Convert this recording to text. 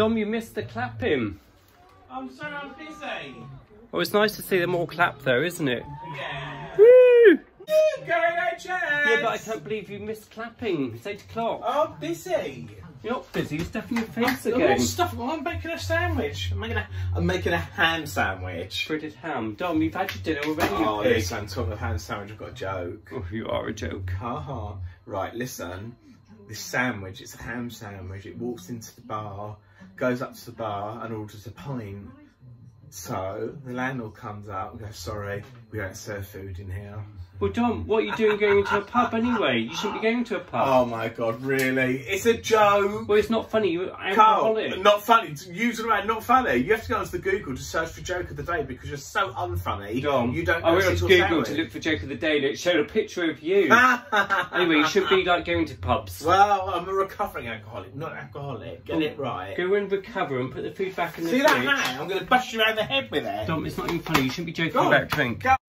Dom, you missed the clapping. I'm sorry, I'm busy. Well, it's nice to see them all clap though, isn't it? Yeah. Woo! Go HS! Yeah, but I can't believe you missed clapping. It's 8 o'clock. Oh, busy. You're not busy, you're stuffing your face I'm again. I'm making a sandwich. I'm making a ham sandwich. Breaded ham. Dom, you've had your dinner already, you Oh, pig. listen, talking of ham sandwich, I've got a joke. Oh, you are a joke. Haha. Right, listen. This sandwich, it's a ham sandwich. It walks into the bar, goes up to the bar and orders a pint. So the landlord comes out and goes, sorry, we don't serve food in here. Well, Dom, what are you doing going into a pub anyway? You shouldn't be going to a pub. Oh my God, really? It's a joke. Well, it's not funny. You're Carl, alcoholic. not funny. Using around, not funny. You have to go onto the Google to search for joke of the day because you're so unfunny. Dom, you don't. I went onto Google to look for joke of the day and it showed a picture of you. Anyway, you shouldn't be like going to pubs. Well, I'm a recovering alcoholic, not alcoholic. Get it right. Go and recover and put the food back in the See fridge. that hand? I'm going to bash you around the head with it. Dom, it's not even funny. You shouldn't be joking about drink. Go.